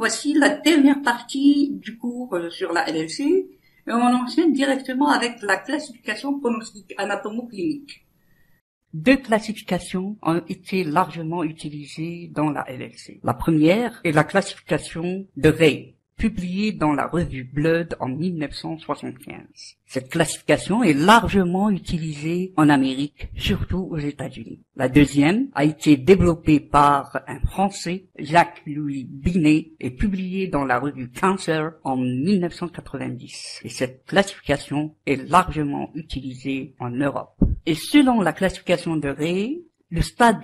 Voici la dernière partie du cours sur la LLC et on enchaîne directement avec la classification pronostique anatomo-clinique. Deux classifications ont été largement utilisées dans la LLC. La première est la classification de Ray, publiée dans la revue Blood en 1975. Cette classification est largement utilisée en Amérique, surtout aux États-Unis. La deuxième a été développée par un Français, Jacques-Louis Binet, et publiée dans la revue Cancer en 1990. Et cette classification est largement utilisée en Europe. Et selon la classification de Ray, le stade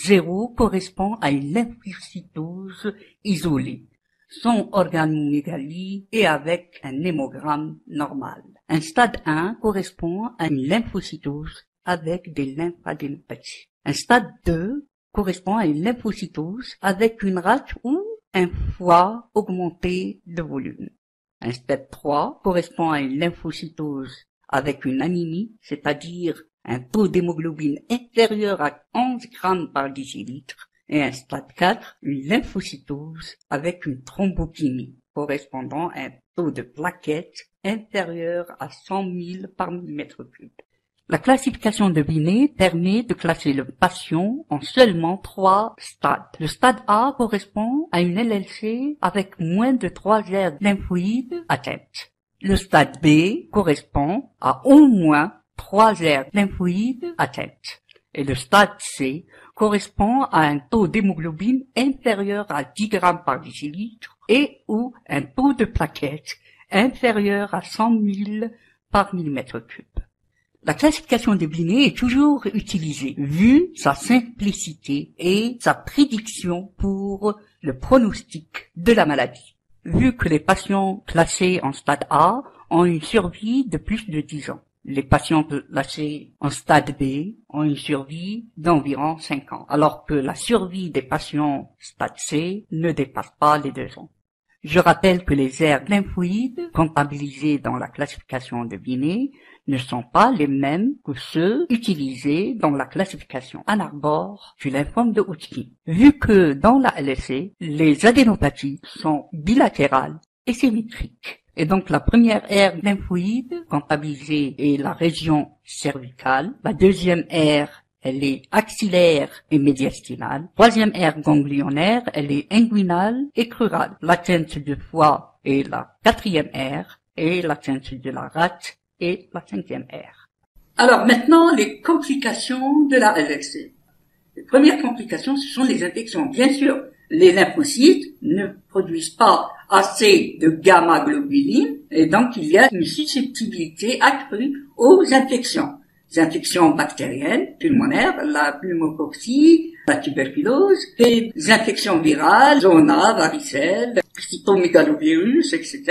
0 correspond à une lymphocytose isolée, sans organomégalie et avec un hémogramme normal. Un stade 1 correspond à une lymphocytose avec des lymphadénopathies. Un stade 2 correspond à une lymphocytose avec une rate ou un foie augmenté de volume. Un stade 3 correspond à une lymphocytose avec une anémie, c'est-à-dire un taux d'hémoglobine inférieur à 11 grammes par décilitre. Et un stade 4, une lymphocytose avec une thrombopénie, correspondant à un taux de plaquettes inférieur à 100 000 par millimètre cube. La classification de Binet permet de classer le patient en seulement 3 stades. Le stade A correspond à une LLC avec moins de 3 aires lymphoïdes atteintes. Le stade B correspond à au moins 3 aires lymphoïdes atteintes. Et le stade C correspond à un taux d'hémoglobine inférieur à 10 grammes par décilitre et ou un taux de plaquettes inférieur à 100 000 par millimètre cube. La classification de Binet est toujours utilisée, vu sa simplicité et sa prédiction pour le pronostic de la maladie, vu que les patients classés en stade A ont une survie de plus de 10 ans. Les patients placés en stade B ont une survie d'environ 5 ans, alors que la survie des patients stade C ne dépasse pas les 2 ans. Je rappelle que les aires lymphoïdes comptabilisées dans la classification de Binet ne sont pas les mêmes que ceux utilisés dans la classification Ann Arbor du lymphome de Hodgkin, vu que dans la LSC, les adénopathies sont bilatérales et symétriques. Et donc la première aire lymphoïde comptabilisée est la région cervicale. La deuxième aire, elle est axillaire et médiastinale. Troisième aire ganglionnaire, elle est inguinale et crurale. L'atteinte du foie est la quatrième aire et l'atteinte de la rate est la cinquième aire. Alors maintenant, les complications de la LLC. Les premières complications, ce sont les infections. Bien sûr, les lymphocytes ne produisent pas assez de gamma-globuline et donc il y a une susceptibilité accrue aux infections. Les infections bactériennes, pulmonaires, la pneumococcie, la tuberculose, les infections virales, zona, varicelle, cytomégalovirus, etc.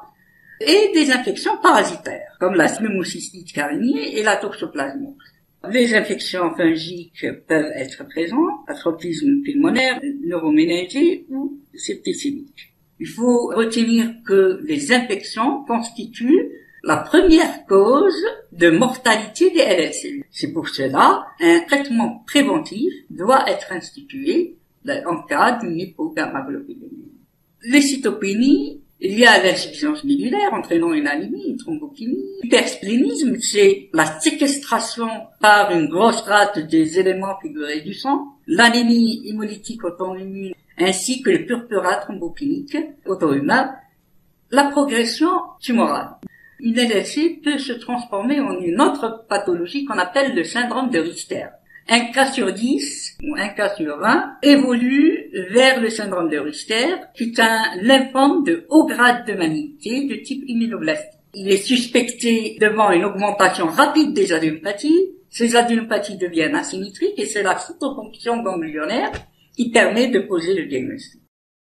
Et des infections parasitaires, comme la pneumocystite carinée et la toxoplasmose. Les infections fungiques peuvent être présentes, atrophisme pulmonaire, neuroméningée ou septicémique. Il faut retenir que les infections constituent la première cause de mortalité des LLC. C'est pour cela un traitement préventif doit être institué en cas d'une hypogammaglobulinémie. Les cytopénies, il y a l'insuffisance médulaire entraînant une anémie, une thrombopénie. L'hypersplénisme, c'est la séquestration par une grosse rate des éléments figurés du sang. L'anémie hémolytique auto-immune ainsi que le purpura thrombopénique auto-humain. La progression tumorale. Une LLC peut se transformer en une autre pathologie qu'on appelle le syndrome de Richter. Un cas sur 10 ou un cas sur 20 évolue vers le syndrome de Richter, qui est un lymphome de haut grade de malignité de type immunoblastique. Il est suspecté devant une augmentation rapide des adénopathies. Ces adénopathies deviennent asymétriques et c'est la cytofonction ganglionnaire qui permet de poser le diagnostic.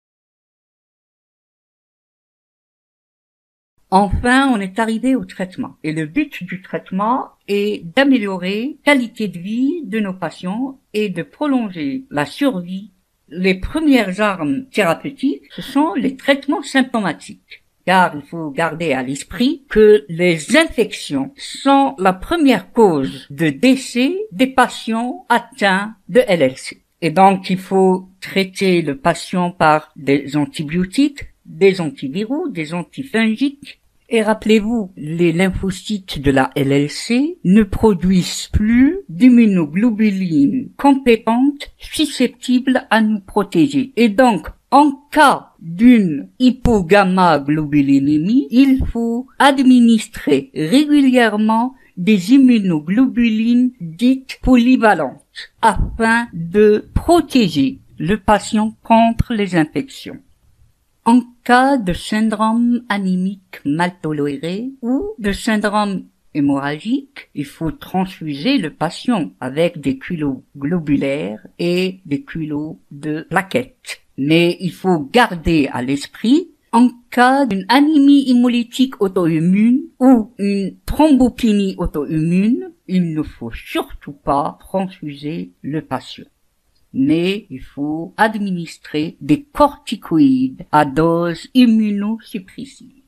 Enfin, on est arrivé au traitement. Et le but du traitement est d'améliorer la qualité de vie de nos patients et de prolonger la survie. Les premières armes thérapeutiques, ce sont les traitements symptomatiques. Car il faut garder à l'esprit que les infections sont la première cause de décès des patients atteints de LLC. Et donc, il faut traiter le patient par des antibiotiques, des antiviraux, des antifungiques. Et rappelez-vous, les lymphocytes de la LLC ne produisent plus d'immunoglobulines compétentes susceptibles à nous protéger. Et donc, en cas d'une hypogammaglobulinémie, il faut administrer régulièrement des immunoglobulines dites polyvalentes afin de protéger le patient contre les infections. En cas de syndrome anémique mal toléré ou de syndrome hémorragique, il faut transfuser le patient avec des culots globulaires et des culots de plaquettes. Mais il faut garder à l'esprit, en cas d'une anémie hémolytique auto-immune ou une thrombopénie auto-immune, il ne faut surtout pas transfuser le patient. Mais il faut administrer des corticoïdes à dose immunosuppressive.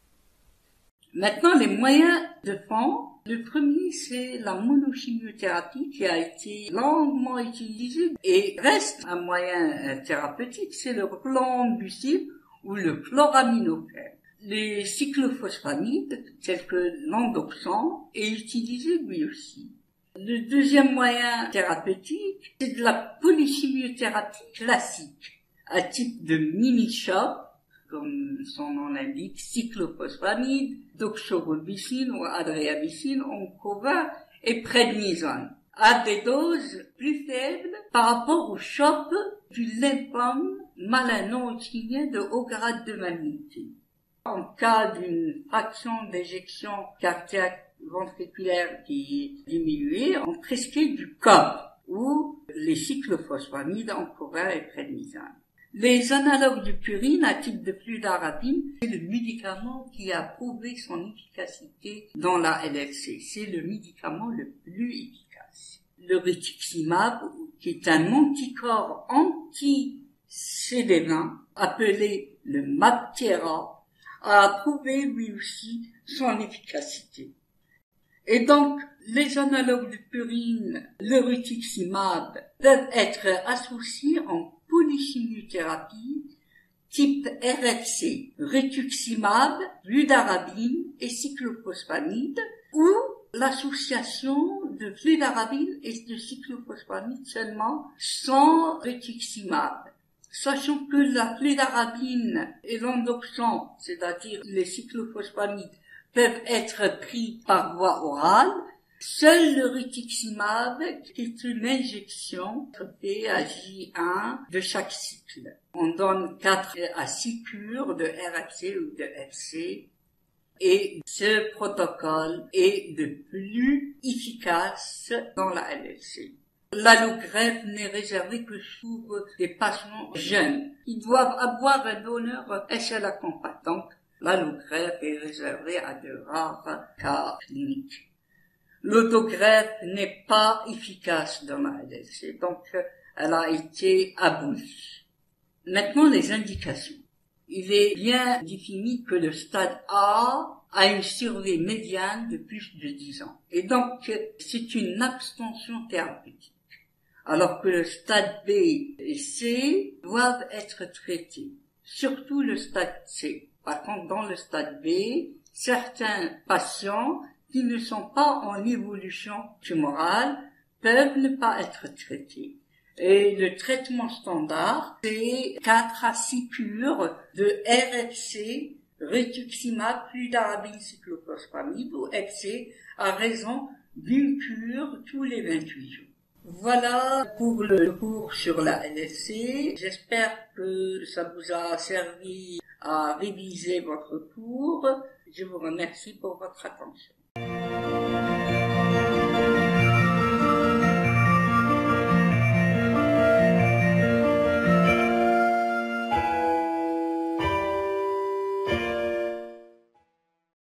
Maintenant, les moyens de fond. Le premier, c'est la monochimiothérapie qui a été longuement utilisée et reste un moyen thérapeutique, c'est le chlorambucil ou le chloraminofène. Les cyclophosphamide, tels que l'endoxan, est utilisé lui aussi. Le deuxième moyen thérapeutique, c'est de la polychimiothérapie classique, à type de mini-shot, comme son nom l'indique, cyclophosphamide, doxorubicine ou adriamycine, oncovin et prednisone, à des doses plus faibles par rapport au choc du lymphome malin non-hodgkinien de haut grade de malignité. En cas d'une fraction d'éjection cardiaque ventriculaire qui est diminuée, on prescrit du COP ou les cyclophosphamide, oncovin et prednisone. Les analogues de purine à type de fludarabine, c'est le médicament qui a prouvé son efficacité dans la LLC. C'est le médicament le plus efficace. Le rituximab, qui est un anticorps anti-CD20, appelé le MabThera, a prouvé lui aussi son efficacité. Et donc, les analogues de purine, le rituximab, peuvent être associés en polychimiothérapie type RFC, rituximab, fludarabine et cyclophosphamide, ou l'association de fludarabine et de cyclophosphamide seulement sans rituximab. Sachant que la fludarabine et l'endoxan, c'est-à-dire les cyclophosphamide, peuvent être pris par voie orale, seul le rituximab, qui est une injection faite à J1 de chaque cycle. On donne 4 à 6 cures de RFC ou de FC, et ce protocole est de plus efficace dans la LLC. L'allogreffe n'est réservée que pour des patients jeunes. Ils doivent avoir un donneur SLA compact. Donc, l'allogreffe est réservée à de rares cas cliniques. L'autogreffe n'est pas efficace dans la LLC, donc elle a été abolie. Maintenant, les indications. Il est bien défini que le stade A a une survie médiane de plus de 10 ans. Et donc, c'est une abstention thérapeutique. Alors que le stade B et C doivent être traités. Surtout le stade C. Par contre, dans le stade B, certains patients qui ne sont pas en évolution tumorale peuvent ne pas être traités. Et le traitement standard, c'est 4 à 6 cures de RFC, rituximab, fludarabine, cyclophosphamide ou FC à raison d'une cure tous les 28 jours. Voilà pour le cours sur la LLC. J'espère que ça vous a servi à réviser votre cours. Je vous remercie pour votre attention.